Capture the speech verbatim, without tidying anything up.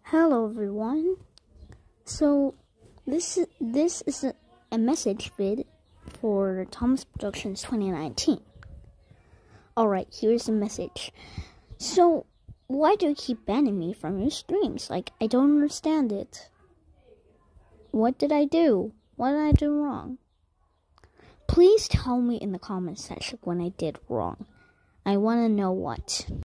Hello everyone. So this is this is a, a message vid for Thomas Productions twenty nineteen. Alright, here's the message. So why do you keep banning me from your streams? Like, I don't understand it. What did I do? What did I do wrong? Please tell me in the comment section when I did wrong. I want to know what.